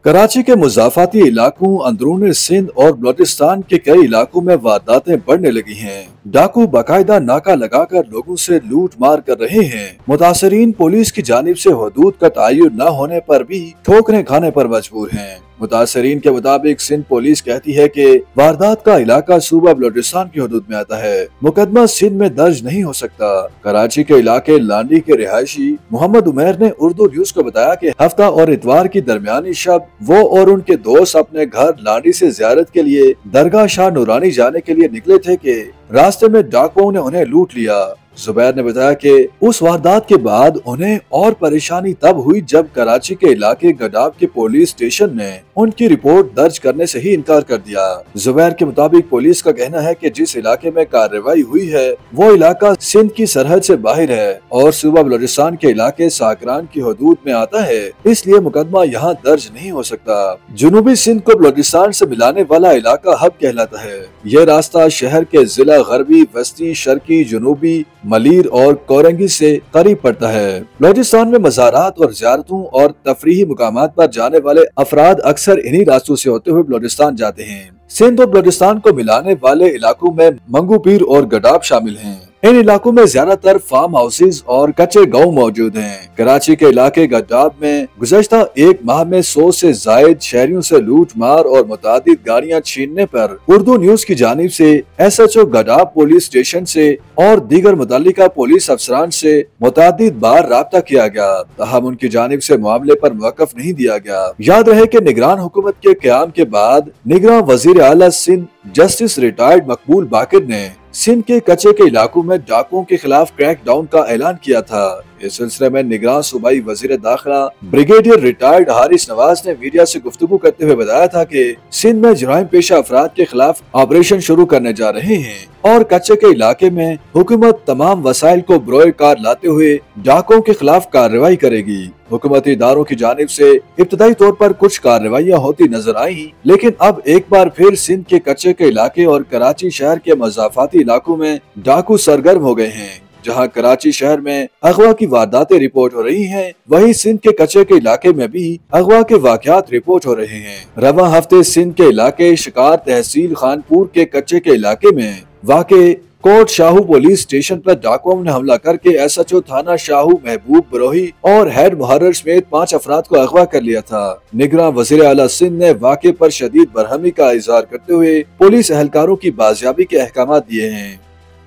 कराची के मुज़ाफ़ाती इलाकों, अंदरूनी सिंध और बलोचिस्तान के कई इलाकों में वारदातें बढ़ने लगी हैं। डाकू बाकायदा नाका लगाकर लोगों से लूट मार कर रहे हैं। मुतासरीन पुलिस की जानिब से हदूद का तयन न होने पर भी ठोकरें खाने पर मजबूर हैं। मुतासरीन के मुताबिक सिंध पुलिस कहती है कि वारदात का इलाका सूबा बलोचिस्तान की हदूद में आता है। मुकदमा सिंध में दर्ज नहीं हो सकता। कराची के इलाके लांडी के रिहायशी मोहम्मद उमैर ने उर्दू न्यूज को बताया कि हफ्ता और इतवार की दरमियानी शब वो और उनके दोस्त अपने घर लांडी से जियारत के लिए दरगाह शाह नूरानी जाने के लिए निकले थे कि रास्ते में डाकुओं ने उन्हें लूट लिया। जुबैर ने बताया कि उस वारदात के बाद उन्हें और परेशानी तब हुई जब कराची के इलाके गडाब के पुलिस स्टेशन ने उनकी रिपोर्ट दर्ज करने से ही इनकार कर दिया। जुबैर के मुताबिक पुलिस का कहना है कि जिस इलाके में कार्रवाई हुई है वो इलाका सिंध की सरहद से बाहर है और सूबा बलोचिस्तान के इलाके साकरान की हदूद में आता है, इसलिए मुकदमा यहाँ दर्ज नहीं हो सकता। जनूबी सिंध को बलोचिस्तान से मिलाने वाला इलाका हब कहलाता है। यह रास्ता शहर के जिला गरबी, वस्ती, शर्की, जनूबी, मलीर और कोरंगी से करीब पड़ता है। बलोचिस्तान में मज़ारात और ज़ियारतों और तफरीही मुकामात पर जाने वाले अफराद अक्सर इन्हीं रास्तों से होते हुए बलोचिस्तान जाते हैं। सिंध और बलोचिस्तान को मिलाने वाले इलाकों में मंगू पीर और गडाब शामिल हैं। इन इलाकों में ज्यादातर फार्म हाउसेज और कच्चे गांव मौजूद हैं। कराची के इलाके गडाब में गुज़श्ता एक माह में 100 से जायद शहरियों से लूट मार और मुतादिद गाड़ियां छीनने पर उर्दू न्यूज की जानिब से SHO गडाब पुलिस स्टेशन से और दीगर मुतल्लिका पुलिस अफसरान से मुतादिद बार राब्ता किया गया, ताहम उनकी जानिब से मामले पर मौक़िफ़ नहीं दिया गया। याद रहे कि निगरान हुकूमत के क़याम के बाद निगरान वज़ीर आला सिंध जस्टिस रिटायर्ड मकबूल बाकिर ने सिंध के कच्चे के इलाकों में डाकुओं के खिलाफ क्रैक डाउन का ऐलान किया था। इस सिलसिले में निगरान सूबाई वजीर दाखिला ब्रिगेडियर रिटायर्ड हारिस नवाज ने मीडिया से गुफ्तगू करते हुए बताया था कि सिंध में जराइम पेशा अफराद के खिलाफ ऑपरेशन शुरू करने जा रहे हैं और कच्चे के इलाके में हुकूमत तमाम वसाइल को बरोए कार लाते हुए डाकुओं के खिलाफ कार्रवाई करेगी। हुकूमती इदारों की जानिब से इब्तदाई तौर पर कुछ कार्रवाइयाँ होती नजर आई, लेकिन अब एक बार फिर सिंध के कच्चे के इलाके और कराची शहर के मुज़ाफ़ाती इलाकों में डाकू सरगर्म हो गए हैं। जहां कराची शहर में अगवा की वारदातें रिपोर्ट हो रही हैं, वहीं सिंध के कच्चे के इलाके में भी अगवा के वाकयात रिपोर्ट हो रहे हैं। रवा हफ्ते सिंध के इलाके शिकार तहसील खानपुर के कच्चे के इलाके में वाक़े कोट शाहू पुलिस स्टेशन पर डाकुओं ने हमला करके SHO थाना शाहू महबूब बरोही और हेड मुहर्रर समेत 5 अफराद को अगवा कर लिया था। निगरान वज़ीर आला सिंध ने वाक़े पर शदीद बरहमी का इज़हार करते हुए पुलिस एहलकारों की बाजियाबी के अहकाम दिए हैं।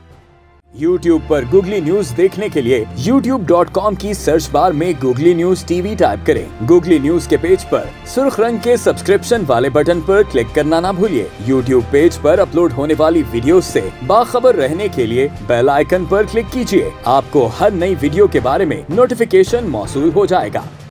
YouTube पर गूगली न्यूज देखने के लिए youtube.com की सर्च बार में गूगली न्यूज TV टाइप करें। गूगली न्यूज के पेज पर सुर्ख रंग के सब्सक्रिप्शन वाले बटन पर क्लिक करना ना भूलिए। YouTube पेज पर अपलोड होने वाली वीडियोस से बाखबर रहने के लिए बेल आइकन पर क्लिक कीजिए। आपको हर नई वीडियो के बारे में नोटिफिकेशन मौसूल हो जाएगा।